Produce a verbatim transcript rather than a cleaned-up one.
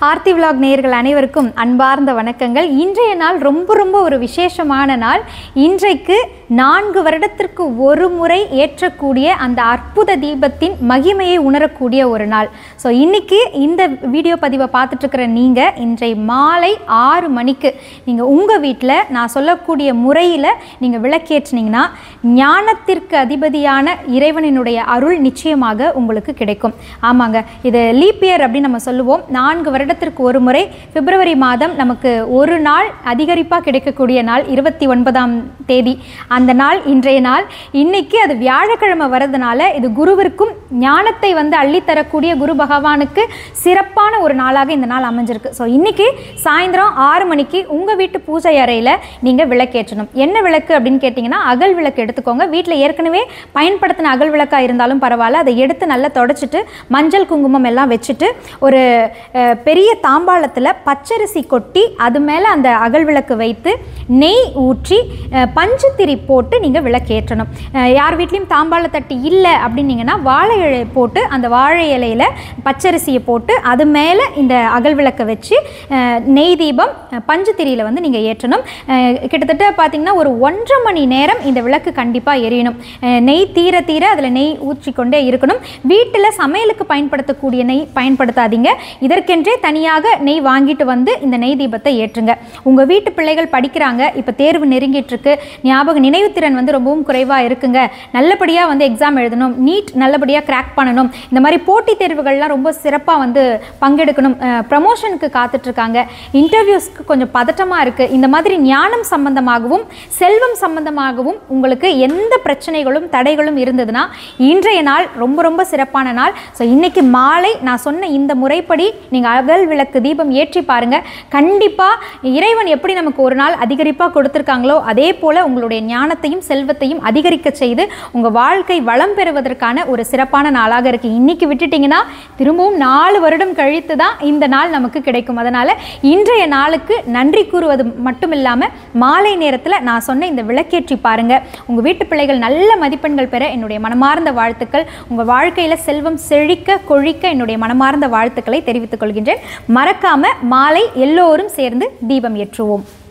Aarthi vlog நேயர்கள் அனைவருக்கும் அன்பார்ந்த வணக்கங்கள். இன்றைய நாள் ரொம்ப ரொம்ப ஒரு விசேஷமான நாள். இன்றைக்கு நான்கு வருடத்திற்கு ஒரு முறை ஏற்றக்கூடிய அந்த அற்புத தீபத்தின் மகிமையை உணரக்கூடிய ஒரு நாள். ஸோ இன்னைக்கு இந்த வீடியோ பதிவை பார்த்துட்டு இருக்கிற நீங்கள் இன்றைய மாலை ஆறு மணிக்கு நீங்கள் உங்கள் வீட்டில் நான் சொல்லக்கூடிய முறையில் நீங்கள் விளக்கேற்றினீங்கன்னா ஞானத்திற்கு அதிபதியான இறைவனினுடைய அருள் நிச்சயமாக உங்களுக்கு கிடைக்கும். ஆமாங்க, இது லீப் இயர் அப்படின்னு நம்ம சொல்லுவோம். நான்கு வருடத்திற்கு ஒரு முறை பிப்ரவரி மாதம் நமக்கு ஒரு நாள் அதிகரிப்பாக கிடைக்கக்கூடிய நாள் இருபத்தி ஒன்பதாம் தேதி. அந்த நாள் இன்றைய நாள். இன்னைக்கு அது வியாழக்கிழமை வரதுனால இது குருவிற்கும் ஞானத்தை வந்து அள்ளித்தரக்கூடிய குரு பகவானுக்கு சிறப்பான ஒரு நாளாக இந்த நாள் அமைஞ்சிருக்கு. ஸோ இன்னைக்கு சாயந்தரம் ஆறு மணிக்கு உங்கள் வீட்டு பூஜை அறையில் நீங்கள் விளக்கேற்றணும். என்ன விளக்கு அப்படின்னு கேட்டிங்கன்னா அகல் விளக்கு எடுத்துக்கோங்க. வீட்டில் ஏற்கனவே பயன்படுத்தின அகல் விளக்காக இருந்தாலும் பரவாயில்ல, அதை எடுத்து நல்லா தொடச்சிட்டு மஞ்சள் குங்குமம் எல்லாம் வச்சுட்டு ஒரு பெரிய தாம்பாளத்தில் பச்சரிசி கொட்டி அது மேலே அந்த அகல் விளக்கு வைத்து நெய் ஊற்றி பஞ்சு திரி போட்டு நீங்கள் விளக்கேற்றணும். யார் வீட்லேயும் தாம்பாள தட்டி இல்லை அப்படின்னீங்கன்னா வாழை இலை போட்டு அந்த வாழை இலையில் பச்சரிசியை போட்டு அது மேலே இந்த அகல் விளக்கை வச்சு நெய் தீபம் பஞ்சு திரியில் வந்து நீங்கள் ஏற்றணும். கிட்டத்தட்ட பார்த்திங்கன்னா ஒரு ஒன்றரை மணி நேரம் இந்த விளக்கு கண்டிப்பாக எரியணும். நெய் தீர தீர அதில் நெய் ஊற்றிக்கொண்டே இருக்கணும். வீட்டில் சமையலுக்கு பயன்படுத்தக்கூடிய நெய் பயன்படுத்தாதீங்க. இதற்கென்றே தனியாக நெய் வாங்கிட்டு வந்து இந்த நெய் தீபத்தை ஏற்றுங்க. உங்கள் வீட்டு பிள்ளைகள் படிக்கிறாங்க, இப்போ தேர்வு நெருங்கிட்டு இருக்கு, ஞாபக நினைவுத்திறன் வந்து ரொம்பவும் குறைவாக இருக்குங்க, நல்லபடியாக வந்து எக்ஸாம் எழுதணும், நீட் நல்லபடியாக கிராக் பண்ணணும், இந்த மாதிரி போட்டித் தேர்வுகள்லாம் ரொம்ப சிறப்பாக வந்து பங்கெடுக்கணும், ப்ரமோஷனுக்கு காத்துட்ருக்காங்க, இன்டர்வியூஸ்க்கு கொஞ்சம் பதட்டமாக இருக்குது, இந்த மாதிரி ஞானம் சம்பந்தமாகவும் செல்வம் சம்பந்தமாகவும் உங்களுக்கு எந்த பிரச்சனைகளும் தடைகளும் இருந்ததுன்னா இன்றைய நாள் ரொம்ப ரொம்ப சிறப்பான நாள். ஸோ இன்னைக்கு மாலை நான் சொன்ன இந்த முறைப்படி நீங்கள் அகல் விளக்கு தீபம் ஏற்றி பாருங்க. கண்டிப்பாக இறைவன் எப்படி நமக்கு ஒரு நாள் அதிகரிப்பாக கொடுத்துருக்காங்களோ அதே போல் உங்களுடைய ஞானத்தையும் செல்வத்தையும் அதிகரிக்க செய்து உங்கள் வாழ்க்கை வளம் பெறுவதற்கான ஒரு சிறப்பான நாளாக இருக்குது. இன்னைக்கு விட்டுட்டிங்கன்னா திரும்பவும் நாலு வருடம் கழித்து தான் இந்த நாள் நமக்கு கிடைக்கும். அதனால் இன்றைய நாளுக்கு நன்றி கூறுவது மட்டும் இல்லாமல் மாலை நேரத்தில் நான் சொன்ன இந்த விளக்கேற்றி பாருங்கள். உங்கள் வீட்டு பிள்ளைகள் நல்ல மதிப்பெண்கள் பெற என்னுடைய மனமார்ந்த வாழ்த்துக்கள். உங்கள் வாழ்க்கையில் செல்வம் செழிக்க கொழிக்க என்னுடைய மனமார்ந்த வாழ்த்துக்களை தெரிவித்துக் கொள்கின்றேன். மறக்காம மாலை எல்லோரும் சேர்ந்து தீபம் ஏற்றுவோம்.